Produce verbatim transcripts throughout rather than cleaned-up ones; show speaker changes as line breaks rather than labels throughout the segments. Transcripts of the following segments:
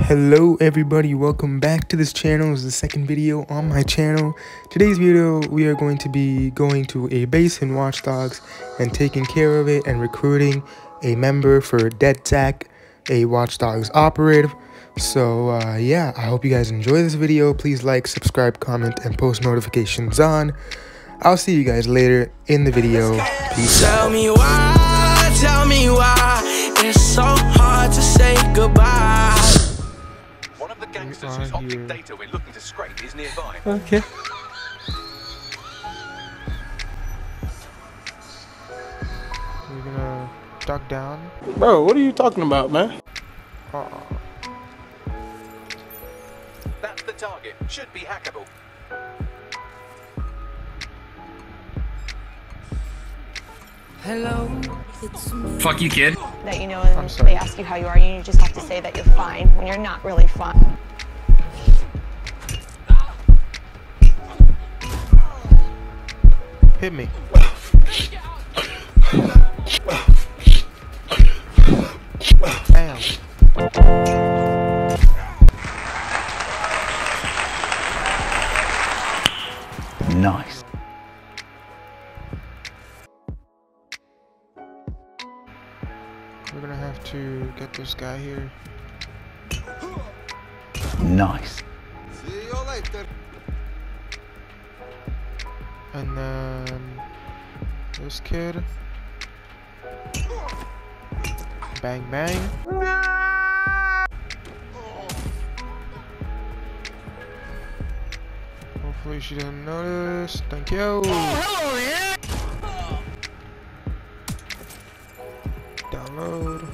Hello everybody, welcome back to this channel. This is the second video on my channel. Today's video we are going to be going to a base in Watch Dogs and taking care of it and recruiting a member for DedTech, a Watch Dogs operative. So uh, yeah, I hope you guys enjoy this video. Please like, subscribe, comment, and post notifications on. I'll see you guys later in the video. Peace out.
Tell me why, tell me why it's so hard to say goodbye.
One of the gangsters whose optic data we're looking to scrape is nearby.
Okay. We're gonna duck down.
Bro, what are you talking about, man?
Uh
That's the target. Should be hackable.
Hello.
Fuck you, kid.
That you know, and they ask you how you are, and you just have to say that you're fine when you're not really fine.
Hit me. Bam.
Nice.
We're gonna have to get this guy here.
Nice.
See you later.
And then this kid. Bang bang. Hopefully she didn't notice. Thank you.
Oh, hello, yeah.
Download.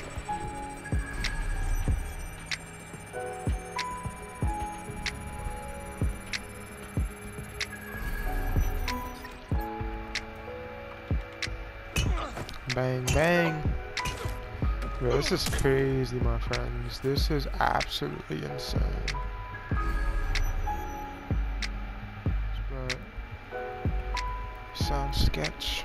Bang bang. Bro, this is crazy, my friends. This is absolutely insane. But sounds sketch.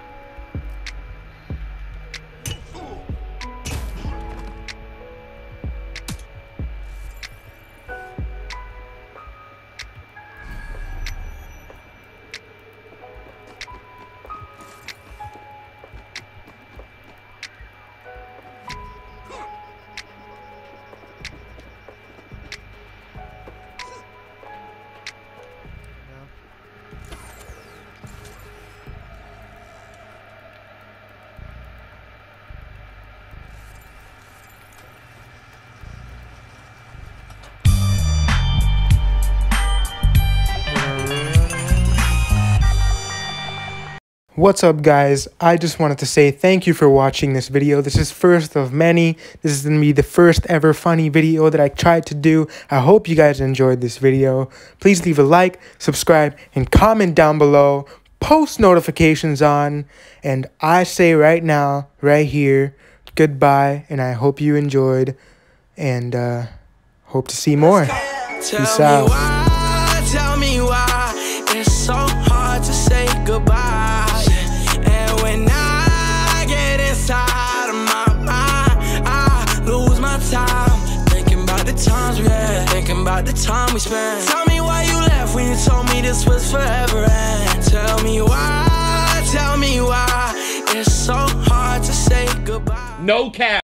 What's up, guys? I just wanted to say thank you for watching this video. This is first of many. This is going to be the first ever funny video that I tried to do. I hope you guys enjoyed this video. Please leave a like, subscribe, and comment down below. Post notifications on. And I say right now, right here, goodbye. And I hope you enjoyed. And uh, hope to see more. Peace out.
Why, tell me why it's so hard to say goodbye. When I get inside of my mind, I lose my time thinking about the times we had, thinking about the time we spent. Tell me why you left when you told me this was forever. And tell me why, tell me why it's so hard to say goodbye.
No cap.